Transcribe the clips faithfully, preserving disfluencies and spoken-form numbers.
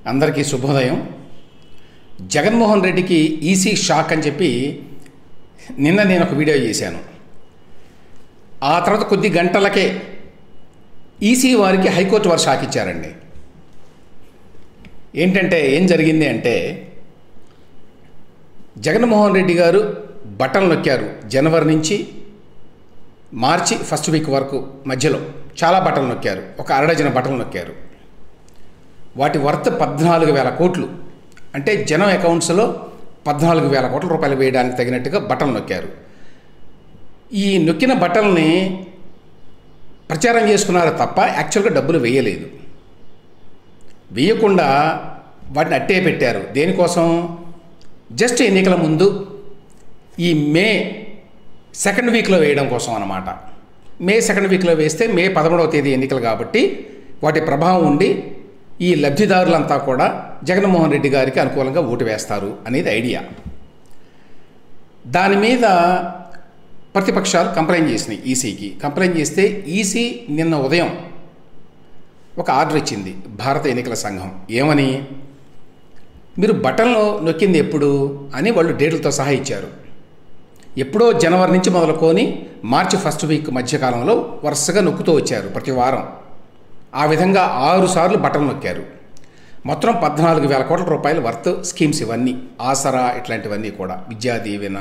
అందరికీ శుభోదయం. జగన్మోహన్ రెడ్డికి ఈసీ షాక్ అని చెప్పి నిన్న నేను ఒక వీడియో చేశాను. ఆ తర్వాత కొద్ది గంటలకే ఈసీ వారికి హైకోర్టు వారు షాక్ ఇచ్చారండి. ఏంటంటే ఏం జరిగింది అంటే, జగన్మోహన్ రెడ్డి గారు బటన్ నొక్కారు. జనవరి నుంచి మార్చి ఫస్ట్ వీక్ వరకు మధ్యలో చాలా బటన్లు నొక్కారు. ఒక అరడజన బటన్లు నొక్కారు. వాటి వర్త్ పద్నాలుగు వేల కోట్లు, అంటే జనం అకౌంట్స్లో పద్నాలుగు వేల కోట్ల రూపాయలు వేయడానికి తగినట్టుగా బటన్ నొక్కారు. ఈ నొక్కిన బటన్ని ప్రచారం చేసుకున్నారు తప్ప యాక్చువల్గా డబ్బులు వేయలేదు. వేయకుండా వాటిని అట్టే పెట్టారు. దేనికోసం? జస్ట్ ఎన్నికల ముందు ఈ మే సెకండ్ వీక్లో వేయడం కోసం అన్నమాట. మే సెకండ్ వీక్లో వేస్తే మే పదమూడవ తేదీ ఎన్నికలు కాబట్టి వాటి ప్రభావం ఉండి ఈ లబ్ధిదారులంతా కూడా జగన్మోహన్ రెడ్డి గారికి అనుకూలంగా ఓటు వేస్తారు అనేది ఐడియా. దాని మీద ప్రతిపక్షాలు కంప్లైంట్ చేసినాయి ఈసీకి. కంప్లైంట్ చేస్తే ఈసీ నిన్న ఉదయం ఒక ఆర్డర్ ఇచ్చింది భారత ఎన్నికల సంఘం. ఏమని? మీరు బటన్లో నొక్కింది ఎప్పుడు అని వాళ్ళు డేట్లతో సహా ఇచ్చారు. ఎప్పుడో జనవరి నుంచి మొదలుకొని మార్చి ఫస్ట్ వీక్ మధ్యకాలంలో వరుసగా నొక్కుతూ వచ్చారు ప్రతి వారం. ఆ విధంగా ఆరు సార్లు బటన్ నొక్కారు. మొత్తం పద్నాలుగు వేల కోట్ల రూపాయల వర్త్ స్కీమ్స్ ఇవన్నీ, ఆసరా ఇట్లాంటివన్నీ కూడా, విద్యా దీవెన.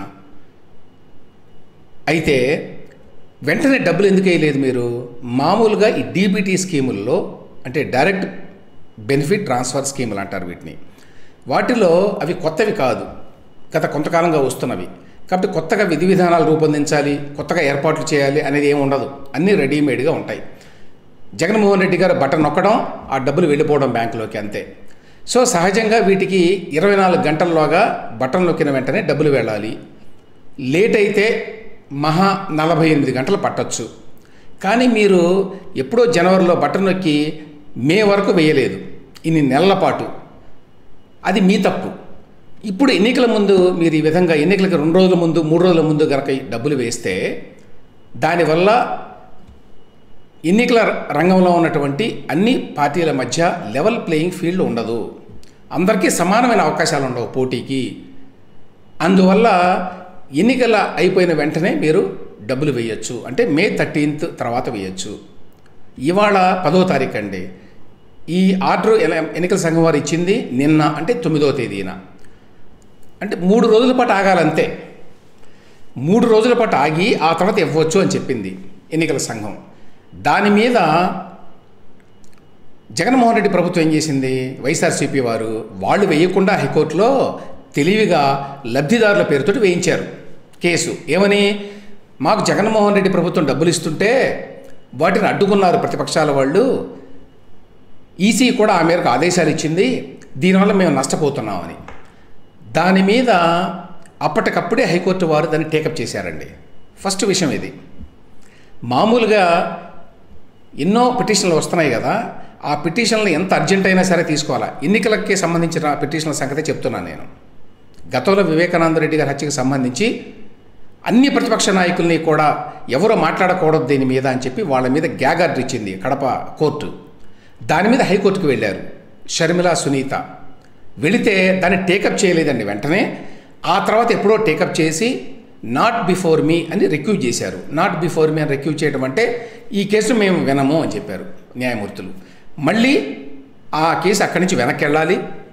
అయితే వెంటనే డబ్బులు ఎందుకు వేయలేదు మీరు? మామూలుగా ఈ డీబీటీ స్కీముల్లో, అంటే డైరెక్ట్ బెనిఫిట్ ట్రాన్స్ఫర్ స్కీములు అంటారు వీటిని, వాటిలో అవి కొత్తవి కాదు, గత కొంతకాలంగా వస్తున్నవి. కాబట్టి కొత్తగా విధి విధానాలు రూపొందించాలి, కొత్తగా ఏర్పాట్లు చేయాలి అనేది ఏమి ఉండదు. అన్నీ రెడీమేడ్గా ఉంటాయి. జగన్మోహన్ రెడ్డి గారు బటన్ నొక్కడం, ఆ డబ్బులు వెళ్ళిపోవడం బ్యాంకులోకి, అంతే. సో సహజంగా వీటికి ఇరవై నాలుగు గంటల్లోగా బటన్ నొక్కిన వెంటనే డబ్బులు వెళ్ళాలి. లేట్ అయితే మహా నలభై ఎనిమిది గంటలు పట్టచ్చు. కానీ మీరు ఎప్పుడో జనవరిలో బటన్ నొక్కి మే వరకు వేయలేదు, ఇన్ని నెలల పాటు. అది మీ తప్పు. ఇప్పుడు ఎన్నికల ముందు మీరు ఈ విధంగా ఎన్నికలకు రెండు రోజుల ముందు మూడు రోజుల ముందు కనుక డబ్బులు వేస్తే దానివల్ల ఎన్నికల రంగంలో ఉన్నటువంటి అన్ని పార్టీల మధ్య లెవెల్ ప్లేయింగ్ ఫీల్డ్ ఉండదు. అందరికీ సమానమైన అవకాశాలు ఉండవు పోటీకి. అందువల్ల ఎన్నికల అయిపోయిన వెంటనే మీరు డబ్బులు వేయచ్చు, అంటే మే థర్టీన్త్ తర్వాత వేయచ్చు. ఇవాళ పదో తారీఖు అండి. ఈ ఆర్డర్ ఎన్నికల సంఘం వారు ఇచ్చింది నిన్న, అంటే తొమ్మిదవ తేదీన. అంటే మూడు రోజుల పాటు ఆగాలంతే. మూడు రోజుల పాటు ఆగి ఆ తర్వాత ఇవ్వచ్చు అని చెప్పింది ఎన్నికల సంఘం. దాని మీద జగన్మోహన్ రెడ్డి ప్రభుత్వం ఏం చేసింది? వైఎస్ఆర్సీపీ వారు వాళ్ళు వేయకుండా హైకోర్టులో తెలివిగా లబ్ధిదారుల పేరుతో వేయించారు కేసు. ఏమని? మాకు జగన్మోహన్ రెడ్డి ప్రభుత్వం డబ్బులు ఇస్తుంటే వాటిని అడ్డుకున్నారు ప్రతిపక్షాల వాళ్ళు, ఈసీ కూడా ఆ మేరకు ఆదేశాలు ఇచ్చింది, దీనివల్ల మేము నష్టపోతున్నామని. దాని మీద అప్పటికప్పుడే హైకోర్టు వారు దాన్ని టేకప్ చేశారండి. ఫస్ట్ విషయం ఇది. మామూలుగా ఎన్నో పిటిషన్లు వస్తున్నాయి కదా, ఆ పిటిషన్లు ఎంత అర్జెంట్ అయినా సరే తీసుకోవాలా. ఎన్నికలకి సంబంధించిన పిటిషన్ల సంగతే చెప్తున్నాను నేను. గతంలో వివేకానంద రెడ్డి గారి హత్యకు సంబంధించి అన్ని ప్రతిపక్ష నాయకుల్ని కూడా ఎవరో మాట్లాడకూడదు దీని మీద అని చెప్పి వాళ్ళ మీద గ్యాగ్ ఆర్డర్ ఇచ్చింది కడప కోర్టు. దాని మీద హైకోర్టుకు వెళ్ళారు షర్మిల, సునీత. వెళితే దాన్ని టేకప్ చేయలేదండి వెంటనే. ఆ తర్వాత ఎప్పుడో టేకప్ చేసి నాట్ బిఫోర్ మీ అని రిక్యూజ్ చేశారు. నాట్ బిఫోర్ మీ అని రిక్యూజ్ చేయడం అంటే ఈ కేసు మేము వినము అని చెప్పారు న్యాయమూర్తులు. మళ్ళీ ఆ కేసు అక్కడి నుంచి వెనక్కి వెళ్ళాలి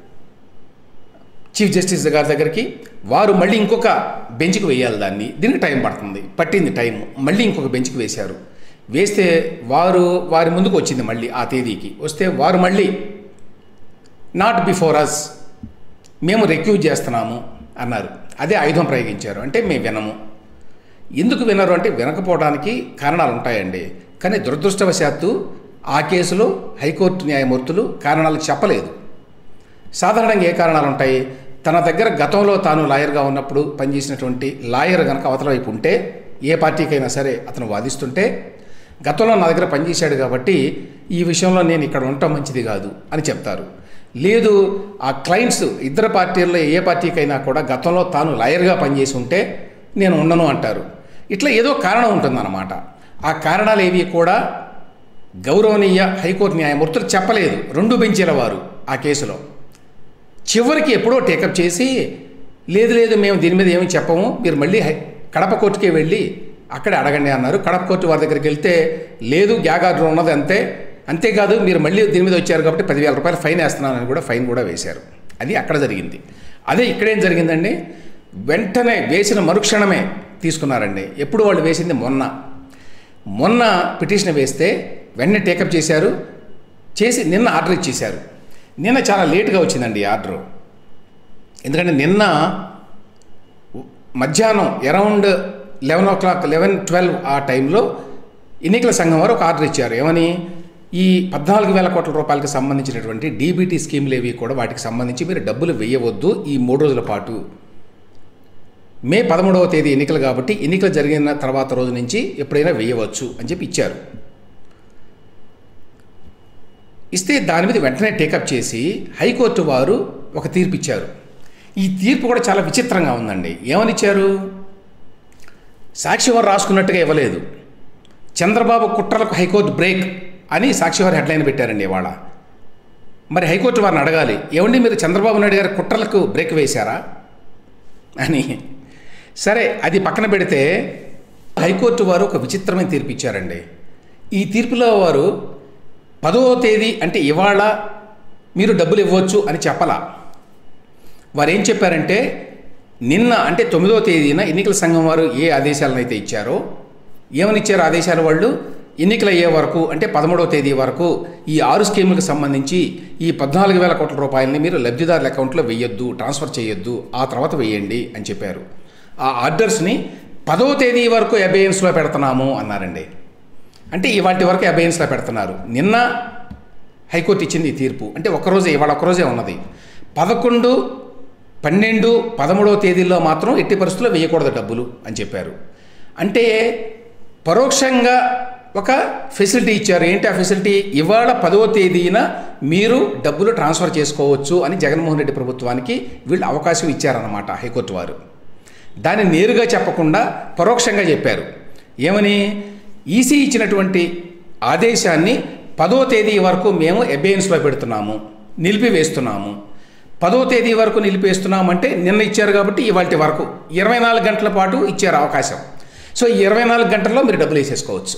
చీఫ్ జస్టిస్ గారి దగ్గరికి. వారు మళ్ళీ ఇంకొక బెంచ్కి వేయాలి దాన్ని. దీనికి టైం పడుతుంది, పట్టింది టైం. మళ్ళీ ఇంకొక బెంచ్కి వేశారు. వేస్తే వారు వారి ముందుకు వచ్చింది మళ్ళీ ఆ తేదీకి. వస్తే వారు మళ్ళీ నాట్ బిఫోర్ అస్, మేము రిక్యూజ్ చేస్తున్నాము అన్నారు. అదే ఆయుధం ప్రయోగించారు. అంటే మేము వినము. ఎందుకు వినరు అంటే వినకపోవడానికి కారణాలు ఉంటాయండి. కానీ దురదృష్టవశాత్తు ఆ కేసులో హైకోర్టు న్యాయమూర్తులు కారణాలు చెప్పలేదు. సాధారణంగా ఏ కారణాలు ఉంటాయి? తన దగ్గర గతంలో తాను లాయర్గా ఉన్నప్పుడు పనిచేసినటువంటి లాయర్ కనుక అవతల వైపు ఉంటే, ఏ పార్టీకైనా సరే అతను వాదిస్తుంటే, గతంలో నా దగ్గర పనిచేశాడు కాబట్టి ఈ విషయంలో నేను ఇక్కడ ఉండటం మంచిది కాదు అని చెప్తారు. లేదు, ఆ క్లయింట్స్ ఇద్దరు పార్టీల్లో ఏ పార్టీకైనా కూడా గతంలో తాను లాయర్గా పనిచేసి ఉంటే నేను ఉండను అంటారు. ఇట్లా ఏదో కారణం ఉంటుందన్నమాట. ఆ కారణాలు ఏవి కూడా గౌరవనీయ హైకోర్టు న్యాయమూర్తులు చెప్పలేదు, రెండు బెంచీల వారు ఆ కేసులో. చివరికి ఎప్పుడో టేకప్ చేసి లేదు లేదు మేము దీని మీద ఏమీ చెప్పము, మీరు మళ్ళీ కడప కోర్టుకే వెళ్ళి అక్కడే అడగండి అన్నారు. కడప కోర్టు వారి దగ్గరికి వెళ్తే లేదు గ్యాగ్ ఆర్డర్ ఉన్నది అంతే, అంతేకాదు మీరు మళ్ళీ దీని మీద వచ్చారు కాబట్టి పదివేల రూపాయలు ఫైన్ వేస్తున్నానని కూడా ఫైన్ కూడా వేశారు. అది అక్కడ జరిగింది. అదే ఇక్కడేం జరిగిందండి, వెంటనే వేసిన మరుక్షణమే తీసుకున్నారండి. ఎప్పుడు వాళ్ళు వేసింది మొన్న మొన్న పిటిషన్ వేస్తే వెంటనే టేకప్ చేశారు, చేసి నిన్న ఆర్డర్ ఇచ్చేశారు. నిన్న చాలా లేట్గా వచ్చిందండి ఈ ఆర్డరు. ఎందుకంటే నిన్న మధ్యాహ్నం around eleven o'clock eleven twelve ఆ టైంలో ఎన్నికల సంఘం వారు ఒక ఆర్డర్ ఇచ్చారు. ఏమని, ఈ పద్నాలుగు వేల కోట్ల రూపాయలకు సంబంధించినటువంటి డీబీటీ స్కీమ్లు ఏవి కూడా వాటికి సంబంధించి మీరు డబ్బులు వేయవద్దు ఈ మూడు రోజుల పాటు. మే పదమూడవ తేదీ ఎన్నికలు కాబట్టి ఎన్నికలు జరిగిన తర్వాత రోజు నుంచి ఎప్పుడైనా వేయవచ్చు అని చెప్పి ఇచ్చారు. ఇస్తే దాని మీద వెంటనే టేకప్ చేసి హైకోర్టు వారు ఒక తీర్పు ఇచ్చారు. ఈ తీర్పు కూడా చాలా విచిత్రంగా ఉందండి. ఏమని ఇచ్చారు, సాక్షివారు రాసుకున్నట్టుగా ఇవ్వలేదు. చంద్రబాబు కుట్రలకు హైకోర్టు బ్రేక్ అని సాక్షివారు హెడ్లైన్ పెట్టారండి ఇవాళ. మరి హైకోర్టు వారిని అడగాలి, ఏమండి మీరు చంద్రబాబు నాయుడు గారి కుట్రలకు బ్రేక్ వేశారా అని. సరే అది పక్కన పెడితే హైకోర్టు వారు ఒక విచిత్రమైన తీర్పు ఇచ్చారండి. ఈ తీర్పులో వారు పదవ తేదీ అంటే ఇవాళ మీరు డబ్బులు ఇవ్వచ్చు అని చెప్పలా. వారు ఏం చెప్పారంటే నిన్న అంటే తొమ్మిదవ తేదీన ఎన్నికల సంఘం వారు ఏ ఆదేశాలను అయితే ఇచ్చారో, ఏమని ఇచ్చారు ఆదేశాలు, వాళ్ళు ఎన్నికలు అయ్యే వరకు అంటే పదమూడవ తేదీ వరకు ఈ ఆరు స్కీములకు సంబంధించి ఈ పద్నాలుగు వేల కోట్ల రూపాయలని మీరు లబ్ధిదారుల అకౌంట్లో వేయొద్దు, ట్రాన్స్ఫర్ చేయొద్దు, ఆ తర్వాత వేయండి అని చెప్పారు. ఆ ఆర్డర్స్ని పదవ తేదీ వరకు అబేయన్స్లో పెడుతున్నాము అన్నారండి. అంటే ఇవాటి వరకు అబేయన్స్లో పెడుతున్నారు. నిన్న హైకోర్టు ఇచ్చింది ఈ తీర్పు, అంటే ఒక్కరోజే, ఇవాళ ఒక్కరోజే ఉన్నది. పదకొండు పన్నెండు పదమూడవ తేదీల్లో మాత్రం ఎట్టి పరిస్థితుల్లో వేయకూడదు డబ్బులు అని చెప్పారు. అంటే పరోక్షంగా ఒక ఫెసిలిటీ ఇచ్చారు. ఏంటి ఆ ఫెసిలిటీ, ఇవాళ పదవ తేదీన మీరు డబ్బులు ట్రాన్స్ఫర్ చేసుకోవచ్చు అని జగన్మోహన్ రెడ్డి ప్రభుత్వానికి వీళ్ళు అవకాశం ఇచ్చారన్నమాట హైకోర్టు వారు. దాన్ని నేరుగా చెప్పకుండా పరోక్షంగా చెప్పారు. ఏమని, ఈసీ ఇచ్చినటువంటి ఆదేశాన్ని పదవ తేదీ వరకు మేము అబేయన్స్లో పెడుతున్నాము, నిలిపివేస్తున్నాము. పదవ తేదీ వరకు నిలిపేస్తున్నామంటే నిన్న ఇచ్చారు కాబట్టి ఇవాళ వరకు ఇరవై నాలుగు గంటల పాటు ఇచ్చారు అవకాశం. సో ఈ ఇరవై నాలుగు గంటల్లో మీరు డబ్బులు వేసేసుకోవచ్చు.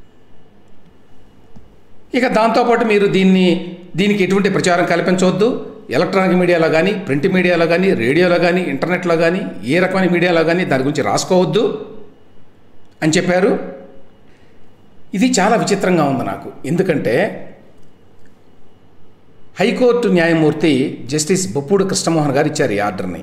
ఇక దాంతోపాటు మీరు దీన్ని దీనికి ఎటువంటి ప్రచారం కల్పించవద్దు. ఎలక్ట్రానిక్ మీడియాలో కానీ, ప్రింట్ మీడియాలో కానీ, రేడియోలో కానీ, ఇంటర్నెట్లో కానీ, ఏ రకమైన మీడియాలో కానీ దాని గురించి రాసుకోవద్దు అని చెప్పారు. ఇది చాలా విచిత్రంగా ఉంది నాకు. ఎందుకంటే హైకోర్టు న్యాయమూర్తి జస్టిస్ బొప్పూడి కృష్ణమోహన్ గారు ఇచ్చారు ఈ ఆర్డర్ని.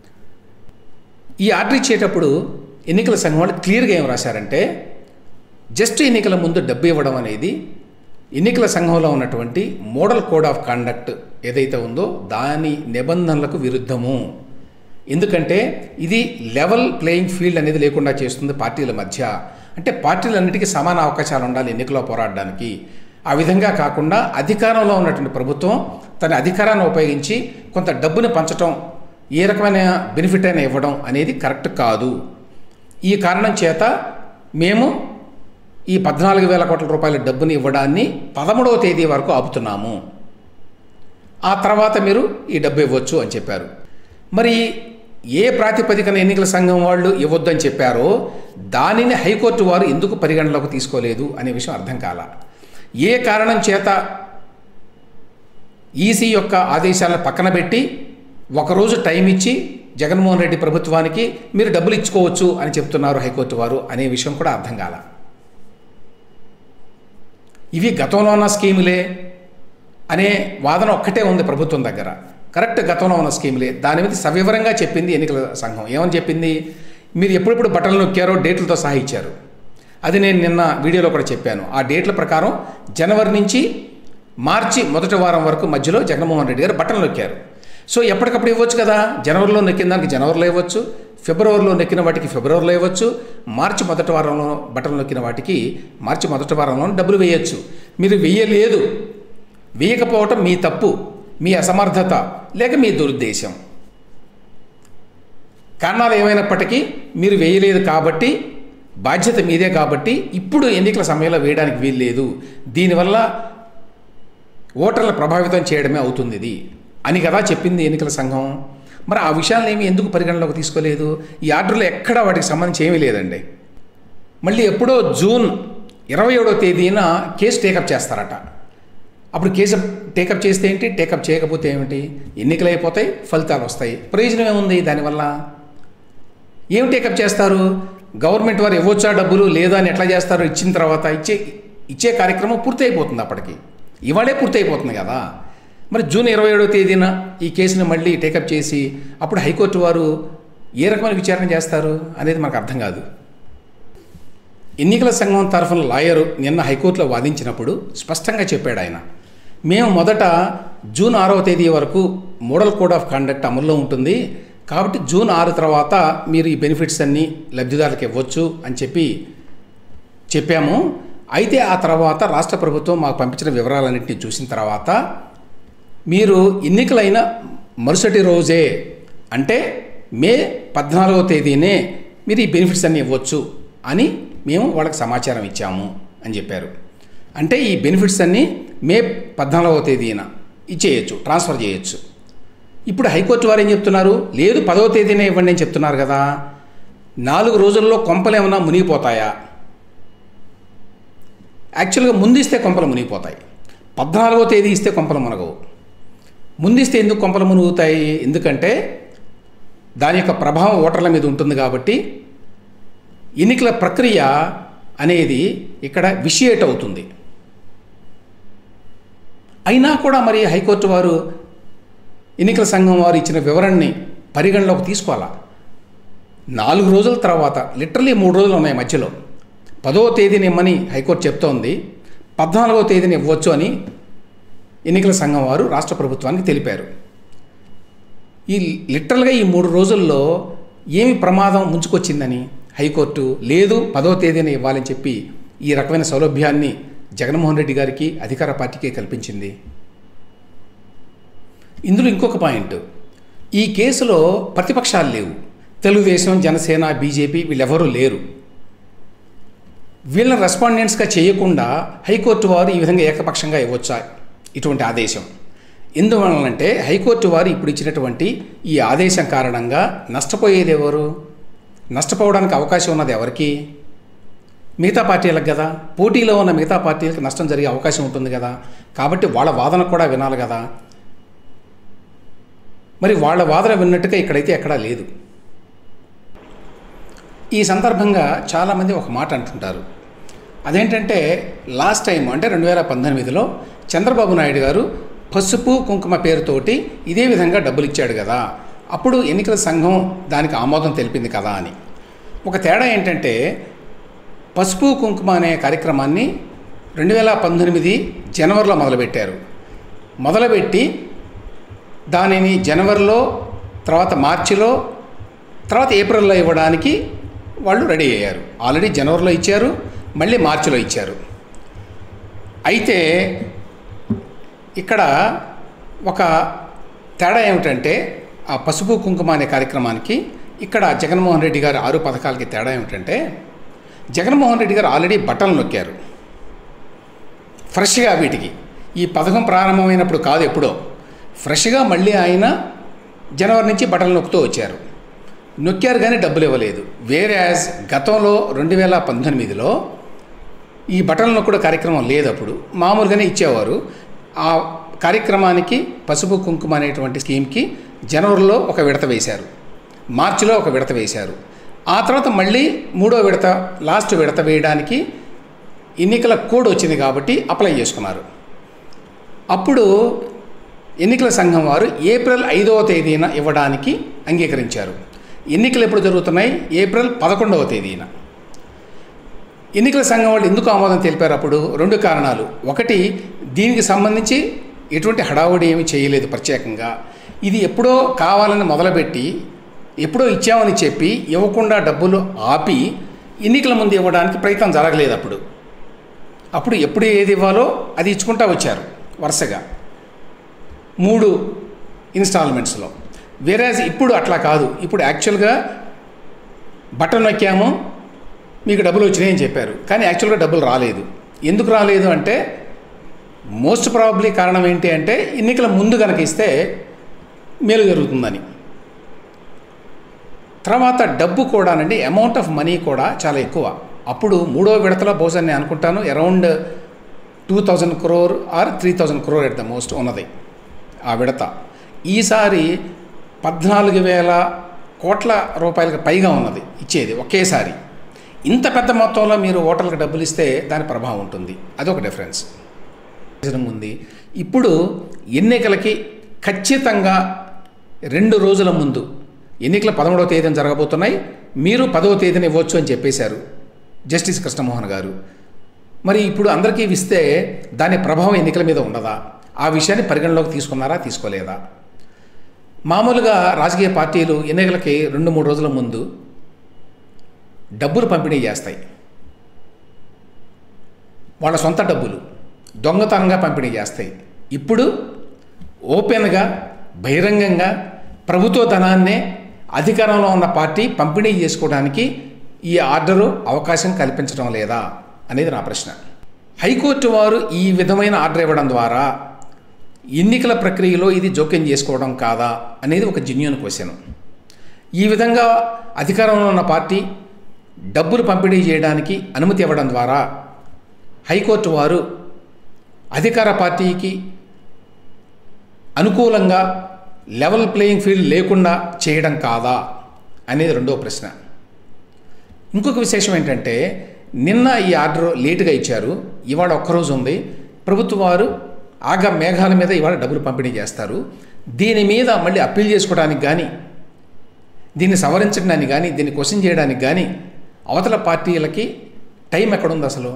ఈ ఆర్డర్ ఇచ్చేటప్పుడు ఎన్నికల సంఘం వాళ్ళు క్లియర్గా ఏం రాశారంటే, జస్ట్ ఎన్నికల ముందు డబ్బు ఇవ్వడం అనేది ఎన్నికల సంఘంలో ఉన్నటువంటి మోడల్ కోడ్ ఆఫ్ కండక్ట్ ఏదైతే ఉందో దాని నిబంధనలకు విరుద్ధము. ఎందుకంటే ఇది లెవెల్ ప్లేయింగ్ ఫీల్డ్ అనేది లేకుండా చేస్తుంది పార్టీల మధ్య. అంటే పార్టీలన్నిటికీ సమాన అవకాశాలు ఉండాలి ఎన్నికల్లో పోరాడడానికి. ఆ విధంగా కాకుండా అధికారంలో ఉన్నటువంటి ప్రభుత్వం తన అధికారాన్ని ఉపయోగించి కొంత డబ్బుని పంచటం, ఏ రకమైన బెనిఫిట్ అయినా ఇవ్వడం అనేది కరెక్ట్ కాదు. ఈ కారణం చేత మేము ఈ పద్నాలుగు వేల కోట్ల రూపాయల డబ్బుని ఇవ్వడాన్ని పదమూడవ తేదీ వరకు ఆపుతున్నాము, ఆ తర్వాత మీరు ఈ డబ్బు ఇవ్వచ్చు అని చెప్పారు. మరి ఏ ప్రాతిపదికన ఎన్నికల సంఘం వాళ్ళు ఇవ్వద్దని చెప్పారో దానిని హైకోర్టు వారు ఎందుకు పరిగణలోకి తీసుకోలేదు అనే విషయం అర్థం కాల. ఏ కారణం చేత ఈసీ యొక్క ఆదేశాలను పక్కన పెట్టి ఒకరోజు టైం ఇచ్చి జగన్మోహన్ రెడ్డి ప్రభుత్వానికి మీరు డబ్బులు ఇచ్చుకోవచ్చు అని చెప్తున్నారు హైకోర్టు వారు అనే విషయం కూడా అర్థం కాల. ఇవి గతంలో ఉన్న స్కీములే అనే వాదన ఒక్కటే ఉంది ప్రభుత్వం దగ్గర. కరెక్ట్, గతంలో ఉన్న స్కీములే. దాని మీద సవివరంగా చెప్పింది ఎన్నికల సంఘం. ఏమని చెప్పింది, మీరు ఎప్పుడెప్పుడు బటన్లు నొక్కారో డేట్లతో సహా ఇచ్చారు. అది నేను నిన్న వీడియోలో కూడా చెప్పాను. ఆ డేట్ల ప్రకారం జనవరి నుంచి మార్చి మొదటి వారం వరకు మధ్యలో జగన్మోహన్ రెడ్డి గారు బటన్లు నొక్కారు. సో ఎప్పటికప్పుడు ఇవ్వచ్చు కదా, జనవరిలో నొక్కిన దానికి జనవరిలో ఇవ్వచ్చు, ఫిబ్రవరిలో నొక్కిన వాటికి ఫిబ్రవరిలో ఇవ్వచ్చు, మార్చి మొదటి వారంలో బటన్లు నొక్కిన వాటికి మార్చి మొదటి వారంలో డబ్బులు వేయచ్చు. మీరు వేయలేదు, వేయకపోవటం మీ తప్పు, మీ అసమర్థత లేక మీ దురుద్దేశం. కారణాలు ఏమైనప్పటికీ మీరు వేయలేదు కాబట్టి బాధ్యత మీదే కాబట్టి ఇప్పుడు ఎన్నికల సమయంలో వేయడానికి వీల్లేదు. దీనివల్ల ఓటర్ల ప్రభావితం చేయడమే అవుతుంది ఇది అని కదా చెప్పింది ఎన్నికల సంఘం. మరి ఆ విషయాలను ఏమి ఎందుకు పరిగణలోకి తీసుకోలేదు? ఈ ఆర్డర్లో ఎక్కడా వాటికి సంబంధించి ఏమీ లేదండి. మళ్ళీ ఎప్పుడో జూన్ ఇరవై ఏడో తేదీన కేసు టేకప్ చేస్తారట. అప్పుడు కేసు టేకప్ చేస్తే ఏంటి, టేకప్ చేయకపోతే ఏమిటి? ఎన్నికలు అయిపోతాయి, ఫలితాలు వస్తాయి. ప్రయోజనం ఏముంది దానివల్ల? ఏం టేకప్ చేస్తారు? గవర్నమెంట్ వారు ఇవ్వచ్చా డబ్బులు లేదా అని ఎట్లా చేస్తారు? ఇచ్చిన తర్వాత ఇచ్చే ఇచ్చే కార్యక్రమం పూర్తి అయిపోతుంది. అప్పటికి ఇవాళే పూర్తి అయిపోతుంది కదా. మరి జూన్ ఇరవై ఏడో తేదీన ఈ కేసును మళ్ళీ టేకప్ చేసి అప్పుడు హైకోర్టు వారు ఏ రకమైన విచారణ చేస్తారు అనేది మనకు అర్థం కాదు. ఎన్నికల సంఘం తరఫున లాయరు నిన్న హైకోర్టులో వాదించినప్పుడు స్పష్టంగా చెప్పాడు ఆయన, మేము మొదట జూన్ ఆరవ తేదీ వరకు మోడల్ కోడ్ ఆఫ్ కండక్ట్ అమల్లో ఉంటుంది, కాబట్టి జూన్ ఆరు తర్వాత మీరు ఈ బెనిఫిట్స్ అన్నీ లబ్ధిదారులకు ఇవ్వచ్చు అని చెప్పి చెప్పాము. అయితే ఆ తర్వాత రాష్ట్ర ప్రభుత్వం మాకు పంపించిన వివరాలన్నింటినీ చూసిన తర్వాత మీరు ఎన్నికలైన మరుసటి రోజే అంటే మే పద్నాలుగవ తేదీనే మీరు ఈ బెనిఫిట్స్ అన్నీ ఇవ్వచ్చు అని మేము వాళ్ళకి సమాచారం ఇచ్చాము అని చెప్పారు. అంటే ఈ బెనిఫిట్స్ అన్నీ మే పద్నాలుగవ తేదీన ఇచ్చేయచ్చు, ట్రాన్స్ఫర్ చేయొచ్చు. ఇప్పుడు హైకోర్టు వారు ఏం చెప్తున్నారు? లేదు పదవ తేదీనే ఇవ్వండి అని చెప్తున్నారు కదా. నాలుగు రోజుల్లో కొంపలు ఏమన్నా మునిగిపోతాయా? యాక్చువల్గా ముందిస్తే కొంపలు మునిగిపోతాయి, పద్నాలుగో తేదీ ఇస్తే కొంపలు మునగవు. ముందిస్తే ఎందుకు కొంపలు మునుగుతాయి? ఎందుకంటే దాని యొక్క ప్రభావం ఓటర్ల మీద ఉంటుంది కాబట్టి ఎన్నికల ప్రక్రియ అనేది ఇక్కడ విషియేట్ అవుతుంది. అయినా కూడా మరి హైకోర్టు వారు ఎన్నికల సంఘం వారు ఇచ్చిన వివరణని పరిగణలోకి తీసుకోవాలా. నాలుగు రోజుల తర్వాత లిటరలీ మూడు రోజులు ఉన్నాయి మధ్యలో. పదవ తేదీని ఇమ్మని హైకోర్టు చెప్తోంది, పద్నాలుగవ తేదీని ఇవ్వచ్చు అని ఎన్నికల సంఘం వారు రాష్ట్ర ప్రభుత్వానికి తెలిపారు. ఈ లిటరల్గా ఈ మూడు రోజుల్లో ఏమి ప్రమాదం ముంచుకొచ్చిందని హైకోర్టు లేదు పదవ తేదీని ఇవ్వాలని చెప్పి ఈ రకమైన సౌలభ్యాన్ని జగన్మోహన్ రెడ్డి గారికి అధికార పార్టీకే కల్పించింది. ఇందులో ఇంకొక పాయింట్, ఈ కేసులో ప్రతిపక్షాలు లేవు. తెలుగుదేశం, జనసేన, బీజేపీ వీళ్ళెవరూ లేరు. వీళ్ళ రెస్పాండెంట్స్గా చేయకుండా హైకోర్టు వారు ఈ విధంగా ఏకపక్షంగా ఇవ్వచ్చా ఇటువంటి ఆదేశం? ఎందువలనంటే హైకోర్టు వారు ఇప్పుడు ఇచ్చినటువంటి ఈ ఆదేశం కారణంగా నష్టపోయేది ఎవరు? నష్టపోవడానికి అవకాశం ఉన్నది ఎవరికి? మిగతా పార్టీలకు కదా. పోటీలో ఉన్న మిగతా పార్టీలకు నష్టం జరిగే అవకాశం ఉంటుంది కదా. కాబట్టి వాళ్ళ వాదన కూడా వినాలి కదా. మరి వాళ్ళ వాదన విన్నట్టుగా ఇక్కడైతే ఎక్కడా లేదు. ఈ సందర్భంగా చాలామంది ఒక మాట అంటుంటారు, అదేంటంటే లాస్ట్ టైం అంటే రెండు వేల పంతొమ్మిదిలో చంద్రబాబు నాయుడు గారు పసుపు కుంకుమ పేరుతోటి ఇదే విధంగా డబ్బులు ఇచ్చాడు కదా, అప్పుడు ఎన్నికల సంఘం దానికి ఆమోదం తెలిపింది కదా అని. ఒక తేడా ఏంటంటే పసుపు కుంకుమ అనే కార్యక్రమాన్ని రెండు వేల పంతొమ్మిది జనవరిలో మొదలుపెట్టారు. మొదలుపెట్టి దానిని జనవరిలో, తర్వాత మార్చిలో, తర్వాత ఏప్రిల్లో ఇవ్వడానికి వాళ్ళు రెడీ అయ్యారు. ఆల్రెడీ జనవరిలో ఇచ్చారు, మళ్ళీ మార్చిలో ఇచ్చారు. అయితే ఇక్కడ ఒక తేడా ఏమిటంటే ఆ పసుపు కుంకుమ అనే కార్యక్రమానికి ఇక్కడ జగన్మోహన్ రెడ్డి గారు ఆరు పథకాలకి తేడా ఏమిటంటే జగన్మోహన్ రెడ్డి గారు ఆల్రెడీ బటన్లు నొక్కారు ఫ్రెష్గా. వీటికి ఈ పథకం ప్రారంభమైనప్పుడు కాదు, ఎప్పుడో ఫ్రెష్గా మళ్ళీ ఆయన జనవరి నుంచి బటన్లు నొక్కుతూ వచ్చారు. నొక్కారు కానీ డబ్బులు ఇవ్వలేదు. వేరే యాజ్ గతంలో రెండు వేల పంతొమ్మిదిలో ఈ బటన్లు నొక్కుడు కార్యక్రమం లేదు, అప్పుడు మామూలుగానే ఇచ్చేవారు. ఆ కార్యక్రమానికి పసుపు కుంకుమ అనేటువంటి స్కీమ్కి జనవరిలో ఒక విడత వేశారు, మార్చిలో ఒక విడత వేశారు. ఆ తర్వాత మళ్ళీ మూడో విడత, లాస్ట్ విడత వేయడానికి ఎన్నికల కోడ్ వచ్చింది కాబట్టి అప్లై చేసుకున్నారు. అప్పుడు ఎన్నికల సంఘం వారు ఏప్రిల్ ఐదవ తేదీన ఇవ్వడానికి అంగీకరించారు. ఎన్నికలు ఎప్పుడు జరుగుతున్నాయి? ఏప్రిల్ పదకొండవ తేదీన. ఎన్నికల సంఘం వాళ్ళు ఎందుకు ఆమోదం తెలిపారు అప్పుడు? రెండు కారణాలు. ఒకటి, దీనికి సంబంధించి ఎటువంటి హడావుడి ఏమీ చేయలేదు ప్రత్యేకంగా. ఇది ఎప్పుడో కావాలని మొదలుపెట్టి ఎప్పుడో ఇచ్చామని చెప్పి ఇవ్వకుండా డబ్బులు ఆపి ఎన్నికల ముందు ఇవ్వడానికి ప్రయత్నం జరగలేదు. అప్పుడు అప్పుడు ఎప్పుడు ఏది ఇవ్వాలో అది ఇచ్చుకుంటూ వచ్చారు వరుసగా మూడు ఇన్స్టాల్మెంట్స్లో. వేరేజ్ ఇప్పుడు అట్లా కాదు. ఇప్పుడు యాక్చువల్గా బటన్ నొక్కాము, మీకు డబ్బులు వచ్చినాయని చెప్పారు, కానీ యాక్చువల్గా డబ్బులు రాలేదు. ఎందుకు రాలేదు అంటే మోస్ట్ ప్రాబబ్లీ కారణం ఏంటి అంటే ఎన్నికల ముందు కనుక ఇస్తే మేలు జరుగుతుందని. తర్వాత డబ్బు కూడానండి, అమౌంట్ ఆఫ్ మనీ కూడా చాలా ఎక్కువ. అప్పుడు మూడో విడతలో బహుశా నేను అనుకుంటాను around two thousand crore or three thousand crore at the most ఉన్నది ఆ విడత. ఈసారి పద్నాలుగు వేల కోట్ల రూపాయలకు పైగా ఉన్నది ఇచ్చేది ఒకేసారి. ఇంత పెద్ద మొత్తంలో మీరు ఓటర్లకు డబ్బులు ఇస్తే దాని ప్రభావం ఉంటుంది. అదొక డిఫరెన్స్ ఉంది. ఇప్పుడు ఎన్నికలకి ఖచ్చితంగా రెండు రోజుల ముందు, ఎన్నికల పదమూడవ తేదీన జరగబోతున్నాయి, మీరు పదవ తేదీన ఇవ్వచ్చు అని చెప్పేశారు జస్టిస్ కృష్ణమోహన్ గారు. మరి ఇప్పుడు అందరికీ ఇస్తే దాని ప్రభావం ఎన్నికల మీద ఉండదా? ఆ విషయాన్ని పరిగణలోకి తీసుకున్నారా, తీసుకోలేదా? మామూలుగా రాజకీయ పార్టీలు ఎన్నికలకి రెండు మూడు రోజుల ముందు డబ్బులు పంపిణీ చేస్తాయి. వాళ్ళ సొంత డబ్బులు దొంగతనంగా పంపిణీ చేస్తాయి. ఇప్పుడు ఓపెన్గా బహిరంగంగా ప్రభుత్వ ధనాన్నే అధికారంలో ఉన్న పార్టీ పంపిణీ చేసుకోవడానికి ఈ ఆర్డరు అవకాశం కల్పించడం లేదా అనేది నా ప్రశ్న. హైకోర్టు వారు ఈ విధమైన ఆర్డర్ ఇవ్వడం ద్వారా ఎన్నికల ప్రక్రియలో ఇది జోక్యం చేసుకోవడం కాదా అనేది ఒక జెన్యూన్ క్వశ్చన్. ఈ విధంగా అధికారంలో ఉన్న పార్టీ డబ్బులు పంపిణీ చేయడానికి అనుమతి ఇవ్వడం ద్వారా హైకోర్టు వారు అధికార పార్టీకి అనుకూలంగా లెవెల్ ప్లేయింగ్ ఫీల్డ్ లేకుండా చేయడం కాదా అనేది రెండో ప్రశ్న. ఇంకొక విశేషం ఏంటంటే, నిన్న ఈ ఆర్డర్ లేటుగా ఇచ్చారు, ఇవాళ ఒక్కరోజు ఉంది. ప్రభుత్వ వారు ఆగ మేఘాల మీద ఇవాళ డబ్బులు పంపిణీ చేస్తారు. దీని మీద మళ్ళీ అప్పీల్ చేసుకోవడానికి కానీ, దీన్ని సవరించడానికి కానీ, దీన్ని క్వశ్చన్ చేయడానికి కానీ అవతల పార్టీలకి టైం ఎక్కడుంది అసలు?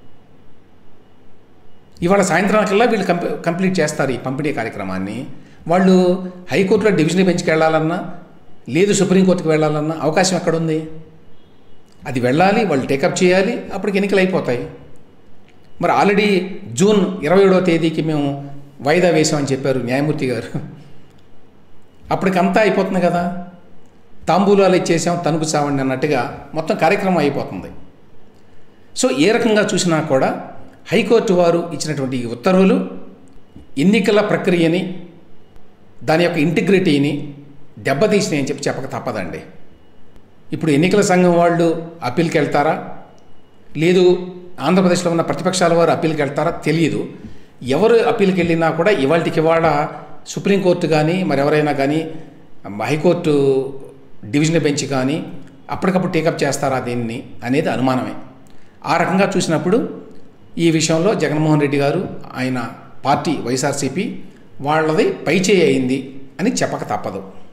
ఇవాళ సాయంత్రానికల్లా వీళ్ళు కంప్ కంప్లీట్ చేస్తారు ఈ పంపిణీ కార్యక్రమాన్ని. వాళ్ళు హైకోర్టులో డివిజన్ బెంచ్కి వెళ్ళాలన్నా, లేదు సుప్రీంకోర్టుకి వెళ్ళాలన్నా అవకాశం ఎక్కడుంది? అది వెళ్ళాలి, వాళ్ళు టేకప్ చేయాలి, అప్పటికి ఎన్నికలు అయిపోతాయి. మరి ఆల్రెడీ జూన్ ఇరవై ఏడవ తేదీకి మేము వాయిదా వేసామని చెప్పారు న్యాయమూర్తి గారు. అప్పటికంతా అయిపోతుంది కదా, తాంబూలాలు ఇచ్చేసాం తణుకు చావండి అన్నట్టుగా మొత్తం కార్యక్రమం అయిపోతుంది. సో ఏ రకంగా చూసినా కూడా హైకోర్టు వారు ఇచ్చినటువంటి ఈ ఉత్తర్వులు ఎన్నికల ప్రక్రియని, దాని యొక్క ఇంటిగ్రిటీని దెబ్బతీసినాయి అని చెప్పి చెప్పక తప్పదండి. ఇప్పుడు ఎన్నికల సంఘం వాళ్ళు అప్పీల్కి వెళ్తారా, లేదు ఆంధ్రప్రదేశ్లో ఉన్న ప్రతిపక్షాల వారు అప్పీల్కి వెళ్తారా తెలియదు. ఎవరు అప్పీల్కి వెళ్ళినా కూడా ఇవాళకి ఇవాళ సుప్రీంకోర్టు కానీ మరి ఎవరైనా కానీ హైకోర్టు డివిజన్ బెంచ్ కానీ అప్పటికప్పుడు టేకప్ చేస్తారా దీన్ని అనేది అనుమానమే. ఆ రకంగా చూసినప్పుడు ఈ విషయంలో జగన్మోహన్ రెడ్డి గారు, ఆయన పార్టీ వైఎస్ఆర్సీపీ వాళ్ళది పైచేయి అయింది అని చెప్పక తప్పదు.